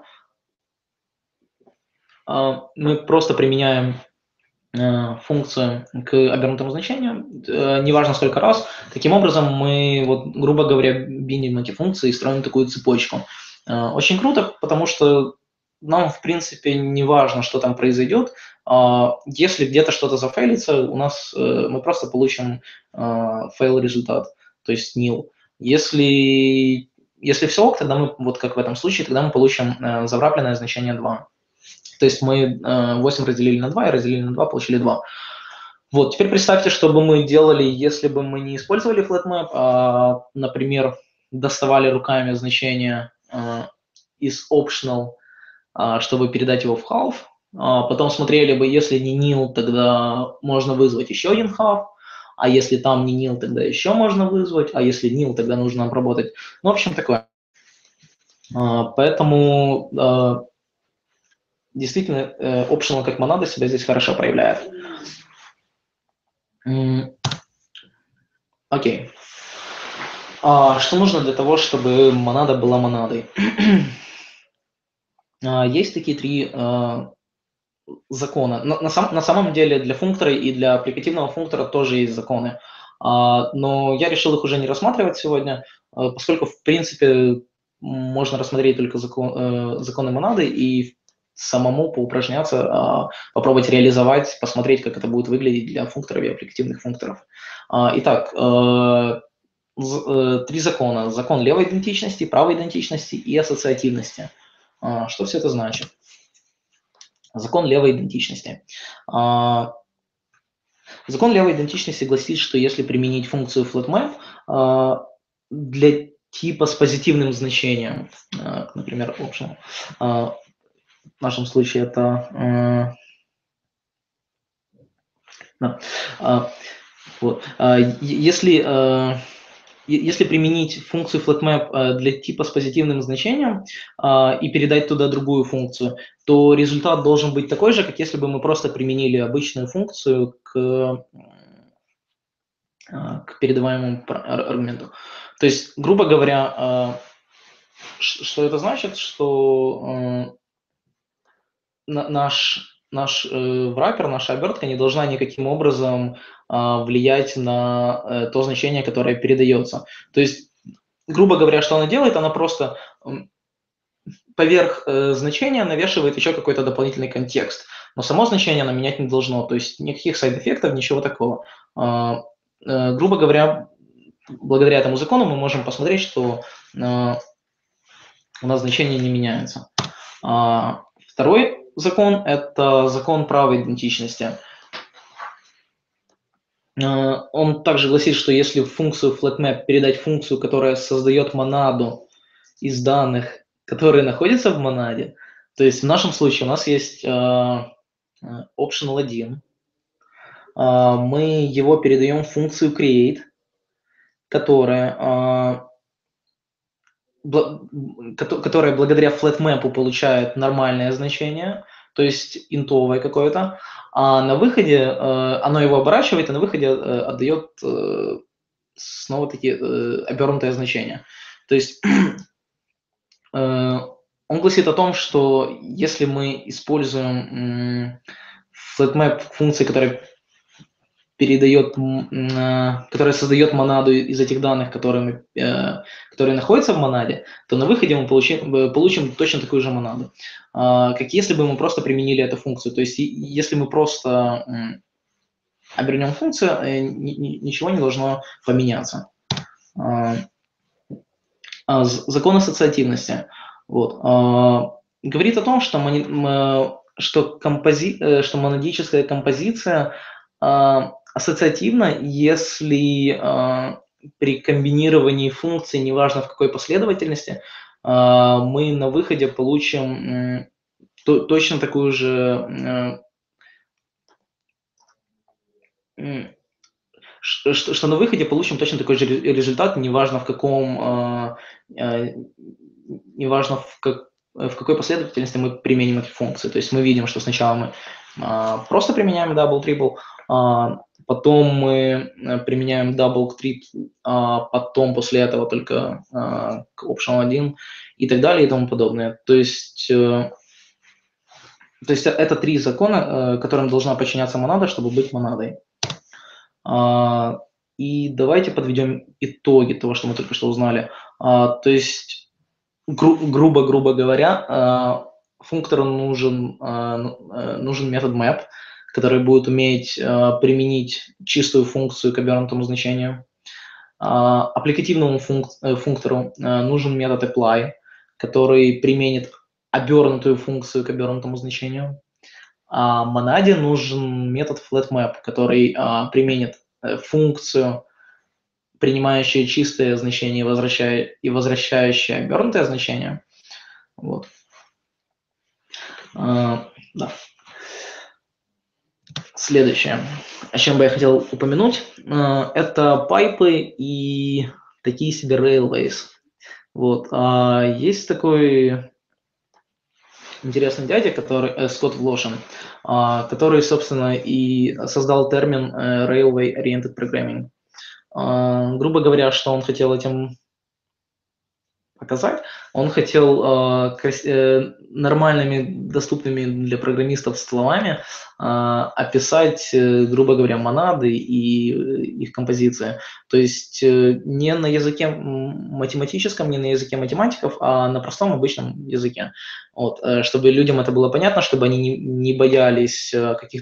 Мы просто применяем функцию к обернутому значению, неважно сколько раз. Таким образом, мы, грубо говоря, биндим эти функции и строим такую цепочку. Очень круто, потому что нам, в принципе, не важно, что там произойдет. Если где-то что-то зафейлится, мы просто получим фейл-результат, то есть nil. Если все ок, тогда мы, как в этом случае, тогда мы получим заврапленное значение 2. То есть мы 8 разделили на 2 и разделили на 2, получили 2. Вот, теперь представьте, что бы мы делали, если бы мы не использовали flatmap, а, например, доставали руками значение из optional, чтобы передать его в half, потом смотрели бы, если не nil, тогда можно вызвать еще один half, а если там не nil, тогда еще можно вызвать, а если nil, тогда нужно обработать. Ну, в общем, такое. Поэтому действительно optional как монада себя здесь хорошо проявляет. Окей. Что нужно для того, чтобы монада была монадой? Есть такие три закона. На самом деле для функтора и для аппликативного функтора тоже есть законы. Но я решил их уже не рассматривать сегодня, поскольку, в принципе, можно рассмотреть только законы монады и самому поупражняться, попробовать реализовать, посмотреть, как это будет выглядеть для функторов и аппликативных функторов. Итак, три закона. Закон левой идентичности, правой идентичности и ассоциативности. Что все это значит? Закон левой идентичности. Закон левой идентичности гласит, что если применить функцию flatMap для типа с позитивным значением, например, optional, в нашем случае это... Если применить функцию flatMap для типа с позитивным значением и передать туда другую функцию, то результат должен быть такой же, как если бы мы просто применили обычную функцию к передаваемому аргументу. То есть, грубо говоря, что это значит? Что наш wrapper, наша обертка не должна никаким образом влиять на то значение, которое передается. То есть, грубо говоря, что она делает, она просто поверх значения навешивает еще какой-то дополнительный контекст. Но само значение она менять не должно, то есть никаких сайд-эффектов, ничего такого. Грубо говоря, благодаря этому закону мы можем посмотреть, что у нас значение не меняется. Второй закон – это закон правой идентичности. Он также гласит, что если в функцию flatMap передать функцию, которая создает монаду из данных, которые находятся в монаде, то есть в нашем случае у нас есть optional 1, мы его передаем в функцию create, которая благодаря flatMap получает нормальное значение, то есть интовое какое-то, а на выходе оно его оборачивает, и на выходе отдает снова-таки обернутое значение. То есть он гласит о том, что если мы используем flatMap функции, которая создает монаду из этих данных, которые находятся в монаде, то на выходе мы получим точно такую же монаду, как если бы мы просто применили эту функцию. То есть если мы просто обернем функцию, ничего не должно поменяться. Закон ассоциативности говорит о том, что монадическая композиция ассоциативна, если при комбинировании функций, неважно в какой последовательности, мы на выходе получим точно такую же... Что на выходе получим точно такой же результат, неважно в какой последовательности мы применим эту функцию. То есть мы видим, что сначала мы просто применяем double-triple, потом мы применяем double-triple, потом после этого только optional 1 и так далее и тому подобное. То есть это три закона, которым должна подчиняться монада, чтобы быть монадой. И давайте подведем итоги того, что мы только что узнали. То есть, грубо говоря, функтору нужен метод map, который будет уметь применить чистую функцию к обернутому значению. Аппликативному функтору нужен метод apply, который применит обернутую функцию к обернутому значению. Монаде нужен метод flatMap, который применит функцию, принимающую чистое значение и возвращающее обернутое значение. Вот. Да. Следующее, о чем бы я хотел упомянуть, это пайпы и такие себе railways. Вот. А есть такой интересный дядя, который Скотт Влошин, который, собственно, и создал термин Railway Oriented Programming. Грубо говоря, что он хотел этим показать. Он хотел нормальными, доступными для программистов словами описать, грубо говоря, монады и их композиции. То есть не на языке математическом, не на языке математиков, а на простом обычном языке. Вот, чтобы людям это было понятно, чтобы они не боялись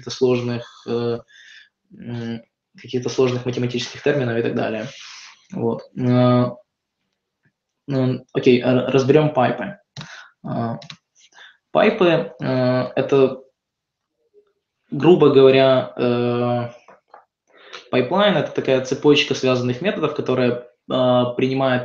каких-то сложных математических терминов и так далее. Вот. Окей, разберем пайпы. Пайпы это, грубо говоря, пайплайн – это такая цепочка связанных методов, которая принимает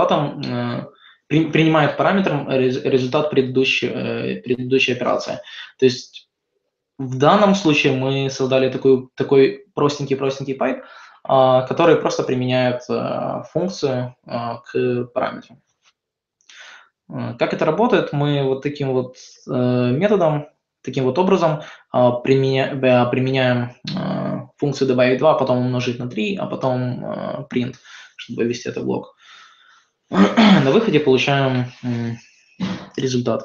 параметром результат предыдущей операции. То есть в данном случае мы создали такой простенький пайп, который просто применяет функцию к параметру. Как это работает? Мы вот таким вот методом, таким вот образом применяем функцию добавить 2, потом умножить на 3, а потом print, чтобы ввести это в блок. На выходе получаем результат.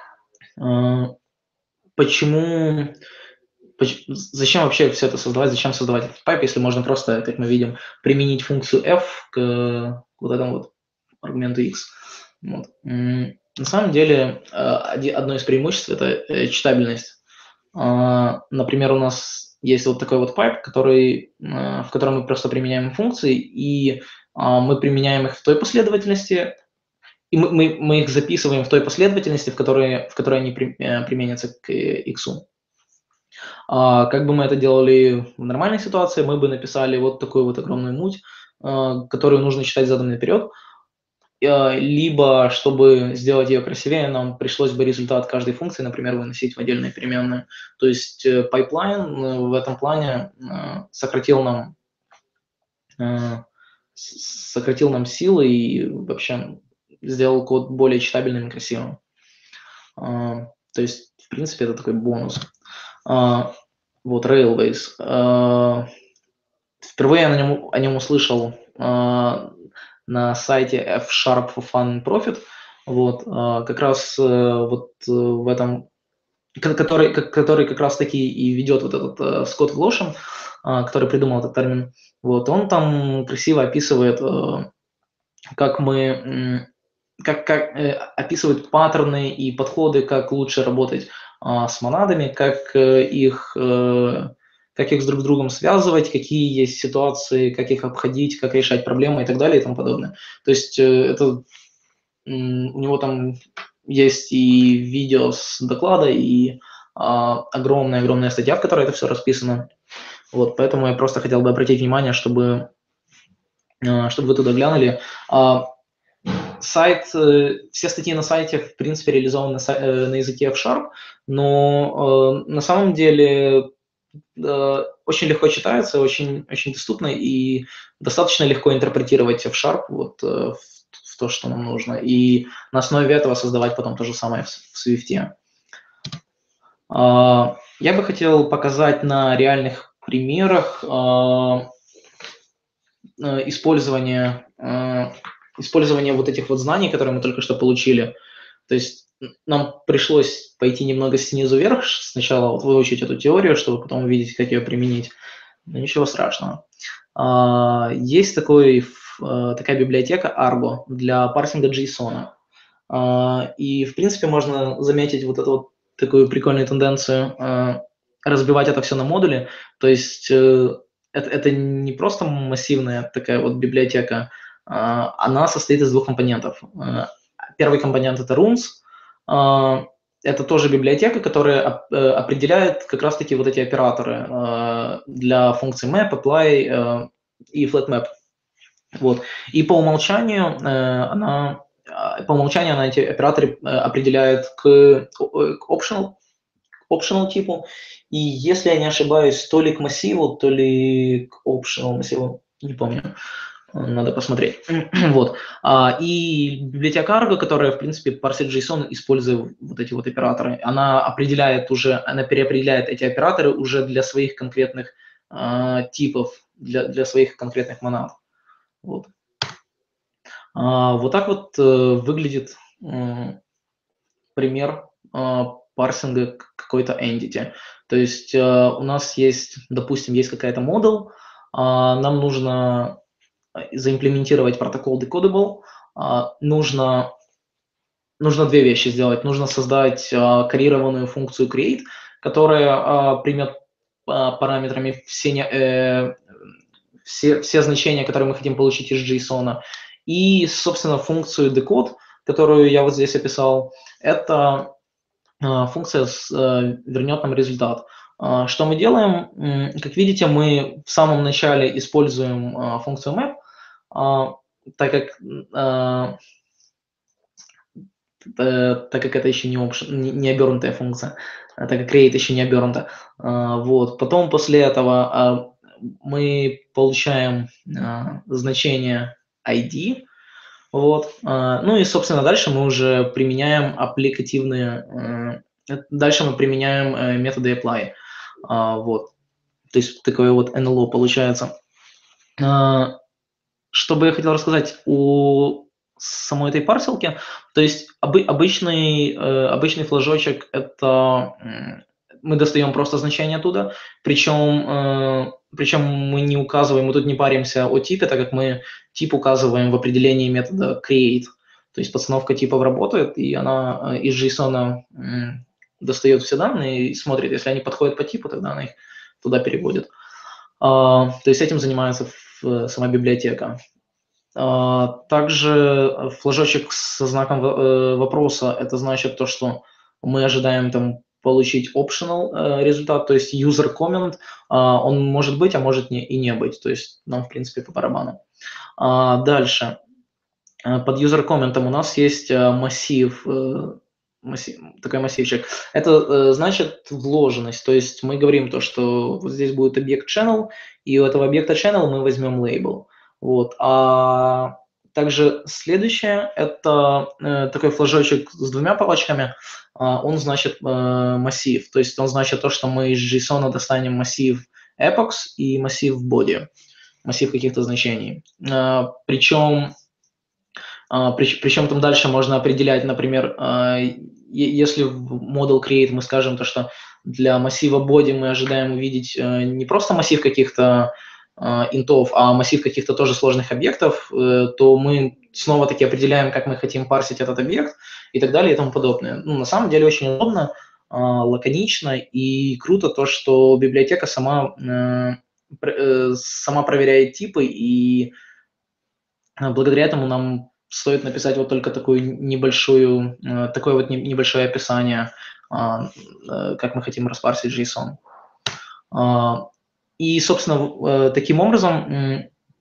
Зачем вообще все это создавать? Зачем создавать этот пайп, если можно просто, как мы видим, применить функцию f к вот этому вот аргументу x? Вот. На самом деле, одно из преимуществ – это читабельность. Например, у нас есть вот такой вот пайп, в котором мы просто применяем функции, и мы применяем их в той последовательности, и мы их записываем в той последовательности, в которой они применятся к x. Как бы мы это делали в нормальной ситуации, мы бы написали вот такую вот огромную муть, которую нужно читать задом наперед, либо, чтобы сделать ее красивее, нам пришлось бы результат каждой функции, например, выносить в отдельные переменные. То есть пайплайн в этом плане сократил нам силы и вообще сделал код более читабельным и красивым. То есть, в принципе, это такой бонус. Вот, Railways. Впервые я о нем услышал на сайте F-Sharp for Fun and Profit, вот, как раз вот в этом, который как раз таки и ведет вот этот Скотт Влошин, который придумал этот термин, вот, он там красиво описывает, как описывает паттерны и подходы, как лучше работать с монадами, как их друг с другом связывать, какие есть ситуации, как их обходить, как решать проблемы и так далее и тому подобное. То есть у него там есть и видео с доклада, и огромная статья, в которой это все расписано. Вот, поэтому я просто хотел бы обратить внимание, чтобы вы туда глянули. Все статьи на сайте, в принципе, реализованы на языке F-Sharp, но на самом деле очень легко читается, очень, очень доступно и достаточно легко интерпретировать F-Sharp вот, в то, что нам нужно, и на основе этого создавать потом то же самое в Swift. Я бы хотел показать на реальных примерах использование вот этих вот знаний, которые мы только что получили. То есть нам пришлось пойти немного снизу вверх, сначала вот выучить эту теорию, чтобы потом увидеть, как ее применить. Но ничего страшного. Есть такая библиотека Argo для парсинга JSON. И, в принципе, можно заметить вот эту вот такую прикольную тенденцию разбивать это все на модули. То есть это не просто массивная такая вот библиотека, она состоит из двух компонентов. Первый компонент – это runes. Это тоже библиотека, которая определяет как раз-таки вот эти операторы для функций map, apply и flatmap. Вот. И по умолчанию она эти операторы определяет к optional типу, и если я не ошибаюсь, то ли к массиву, то ли к optional массиву, не помню. Надо посмотреть. Вот. И библиотека Argo, которая, в принципе, парсит JSON, используя вот эти вот операторы, она переопределяет эти операторы уже для своих конкретных типов, для своих конкретных монад. Вот. Вот так вот выглядит пример парсинга какой-то entity. То есть у нас есть, допустим, есть какая-то model, нам нужно заимплементировать протокол Decodable, нужно две вещи сделать. Нужно создать карированную функцию create, которая примет параметрами все значения, которые мы хотим получить из JSON. И, собственно, функцию decode, которую я вот здесь описал, это функция вернет нам результат. Что мы делаем? Как видите, мы в самом начале используем функцию map, так как это еще не обернутая функция, так как create еще не обернута. Вот. Потом после этого мы получаем значение ID. Вот. Ну и, собственно, дальше мы уже применяем дальше мы применяем методы apply. Вот. То есть такое вот NLO получается. Что бы я хотел рассказать о самой этой парсилке, то есть обычный флажочек – это мы достаем просто значение оттуда, причем мы не указываем, мы тут не паримся о типе, так как мы тип указываем в определении метода create, то есть подстановка типов работает, и она из JSON достает все данные и смотрит, если они подходят по типу, тогда она их туда переводит. То есть этим занимается сама библиотека. Также флажочек со знаком вопроса – это значит то, что мы ожидаем там получить optional результат, то есть user comment, он может быть, а может и не быть, то есть нам, в принципе, по барабану. Дальше. Под user comment у нас есть такой массивчик. Это значит вложенность, то есть мы говорим то, что вот здесь будет объект channel, и у этого объекта channel мы возьмем label. Вот. А также следующее – это такой флажочек с двумя палочками. Он значит массив, то есть он значит то, что мы из JSON достанем массив epochs и массив body, массив каких-то значений. Причем там дальше можно определять, например, если в model create мы скажем то, что для массива body мы ожидаем увидеть не просто массив каких-то интов, а массив каких-то тоже сложных объектов, то мы снова-таки определяем, как мы хотим парсить этот объект и так далее и тому подобное. Ну, на самом деле очень удобно, лаконично и круто то, что библиотека сама проверяет типы, и благодаря этому нам стоит написать вот только такое вот небольшое описание, как мы хотим распарсить JSON. И, собственно, таким образом,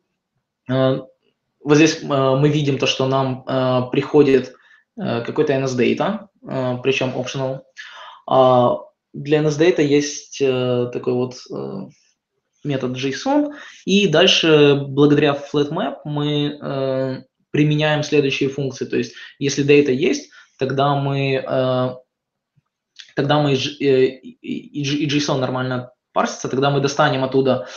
вот здесь мы видим то, что нам приходит какой-то NSData, причем optional. Для NSData есть такой вот метод JSON, и дальше благодаря FlatMap мы применяем следующие функции. То есть если data есть, тогда мы и JSON нормально парсится, тогда мы достанем оттуда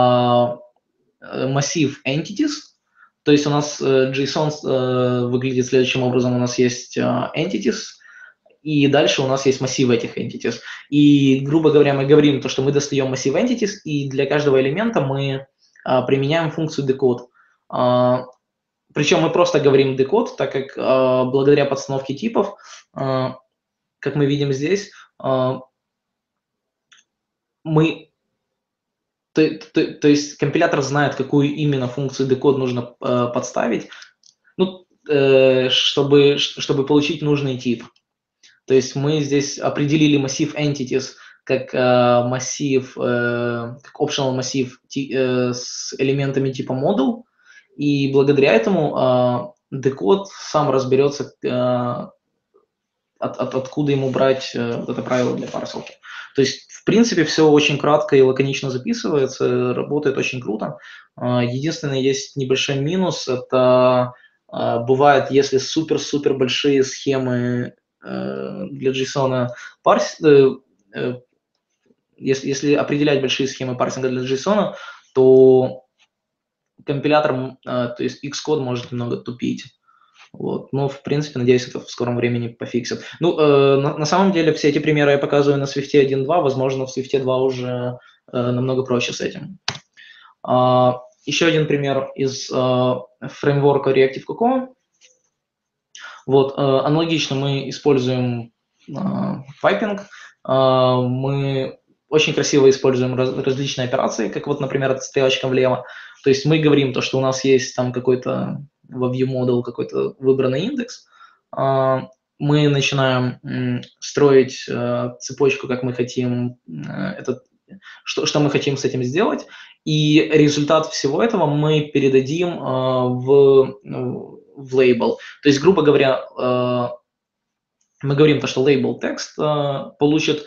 массив entities. То есть у нас JSON выглядит следующим образом. У нас есть entities, и дальше у нас есть массивы этих entities. И, грубо говоря, мы говорим то, что мы достаем массив entities, и для каждого элемента мы применяем функцию decode. Причем мы просто говорим decode, так как благодаря подстановке типов, как мы видим здесь, то есть компилятор знает, какую именно функцию decode нужно подставить, ну, чтобы получить нужный тип. То есть мы здесь определили массив entities как массив, как optional массив с элементами типа model, и благодаря этому decode сам разберется, откуда ему брать вот это правило для парсилки. То есть, в принципе, все очень кратко и лаконично записывается, работает очень круто. Единственный есть небольшой минус, это бывает, если супер-супер большие схемы для JSON если определять большие схемы парсинга для JSON, то компилятор, то есть Xcode может немного тупить. Вот. Но, в принципе, надеюсь, это в скором времени пофиксят. Ну, на самом деле, все эти примеры я показываю на Swift 1.2, возможно, в Swift 2 уже намного проще с этим. Еще один пример из фреймворка Reactive Cocoa. Вот, аналогично мы используем пайпинг, мы очень красиво используем различные операции, как вот, например, эта стрелочка влево. То есть мы говорим то, что у нас есть там какой-то во ViewModel какой-то выбранный индекс, мы начинаем строить цепочку, как мы хотим, что мы хотим с этим сделать, и результат всего этого мы передадим в лейбл. То есть, грубо говоря, мы говорим, что label текст получит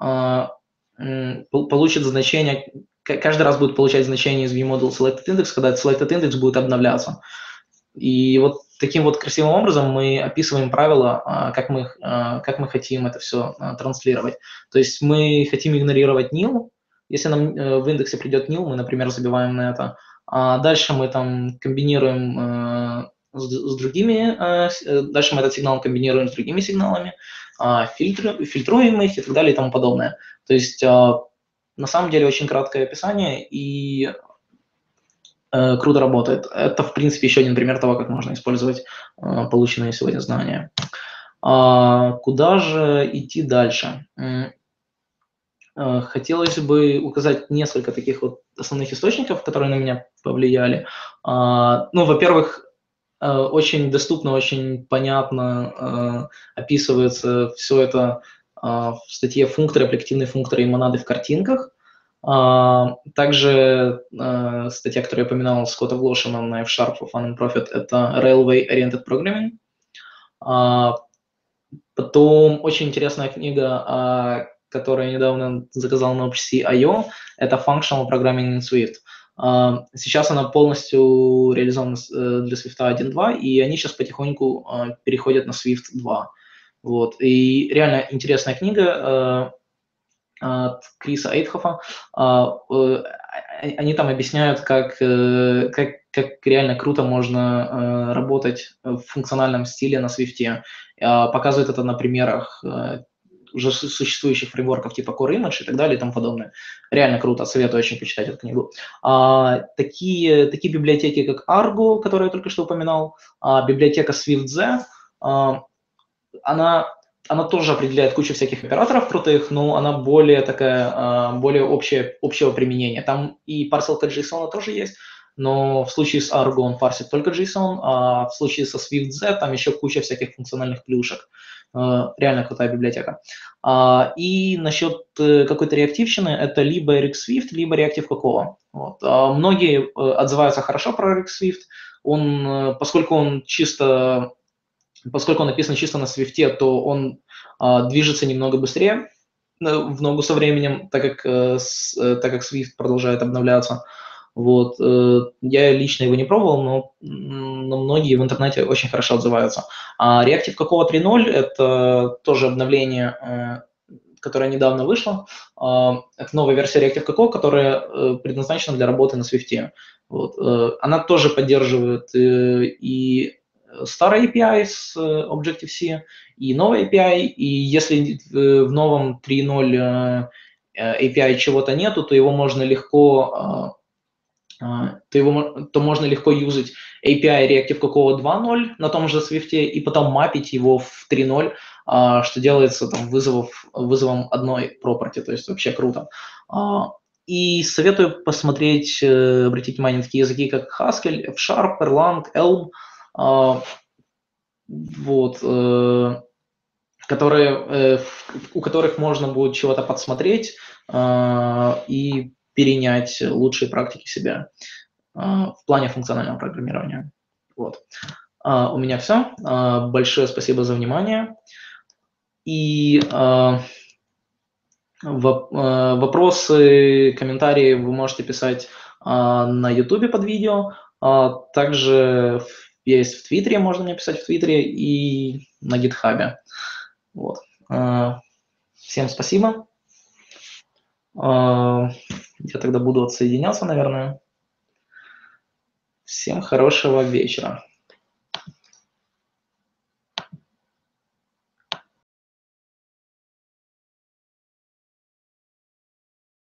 значение, каждый раз будет получать значение из ViewModel selected index, когда этот selected index будет обновляться. И вот таким вот красивым образом мы описываем правила, как мы хотим это все транслировать. То есть мы хотим игнорировать nil. Если нам в индексе придет nil, мы, например, забиваем на это. А дальше мы там комбинируем с другими, дальше мы этот сигнал комбинируем с другими сигналами, фильтруем их и так далее и тому подобное. То есть на самом деле очень краткое описание и круто работает. Это, в принципе, еще один пример того, как можно использовать полученные сегодня знания. Куда же идти дальше? Хотелось бы указать несколько таких вот основных источников, которые на меня повлияли. Ну, во-первых, очень доступно, очень понятно описывается все это в статье «Функторы, аппликативные функторы и монады в картинках». Также статья, которую я упоминал, Скотта Глошема на F-Sharp for Fun and Profit, это Railway Oriented Programming. Потом очень интересная книга, которую я недавно заказал на OpenSea.io, это Functional Programming in Swift. Сейчас она полностью реализована для Swift 1.2, и они сейчас потихоньку переходят на Swift 2. Вот. И реально интересная книга от Криса Эйтхофа. Они там объясняют, как реально круто можно работать в функциональном стиле на Swift. Показывают это на примерах уже существующих фреймворков типа Core Image и так далее и тому подобное. Реально круто, советую очень почитать эту книгу. Такие библиотеки, как Argo, которую я только что упоминал, библиотека SwiftZ, она тоже определяет кучу всяких операторов крутых, но она более такая, более общего применения. Там и парсилка JSON тоже есть, но в случае с Argo он парсит только JSON, а в случае со SwiftZ там еще куча всяких функциональных плюшек. Реально крутая библиотека. И насчет какой-то реактивщины, это либо RxSwift, либо Reactive Cocoa. Вот. Многие отзываются хорошо про RxSwift, поскольку он написан чисто на Swift, то он движется немного быстрее в ногу со временем, так как Swift продолжает обновляться. Вот. Я лично его не пробовал, но многие в интернете очень хорошо отзываются. Reactive Cocoa 3.0 – это тоже обновление, которое недавно вышло. Это новая версия Reactive Cocoa, которая предназначена для работы на Swift. Вот. Она тоже поддерживает и старый API с Objective-C, и новый API, и если в новом 3.0 API чего-то нету, то можно легко юзать API Reactive Cocoa 2.0 на том же Swift и потом мапить его в 3.0, что делается там вызовом одной property, то есть вообще круто. И советую посмотреть, обратить внимание на такие языки, как Haskell, F-Sharp, Erlang, Elm, вот, у которых можно будет чего-то подсмотреть и перенять лучшие практики себя в плане функционального программирования. Вот. У меня все. Большое спасибо за внимание. И вопросы, комментарии вы можете писать на YouTube под видео. Также есть в Твиттере, можно мне писать в Твиттере и на GitHub. Вот. Всем спасибо. Я тогда буду отсоединяться, наверное. Всем хорошего вечера.